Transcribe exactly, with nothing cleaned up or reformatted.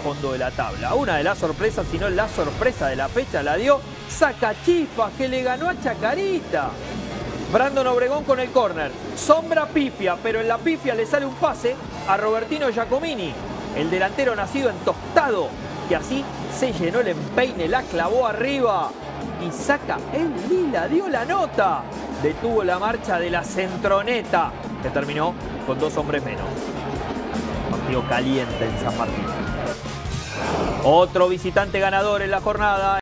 fondo de la tabla. Una de las sorpresas, si no la sorpresa de la fecha, la dio Sacachispas, que le ganó a Chacarita. Brandon Obregón con el córner. Sombra pifia, pero en la pifia le sale un pase a Robertino Giacomini. El delantero nacido en Tostado, que así se llenó el empeine, la clavó arriba. Y Saca el Lila dio la nota. Detuvo la marcha de la Centroneta, que terminó con dos hombres menos. Partido caliente en San Martín. Otro visitante ganador en la jornada.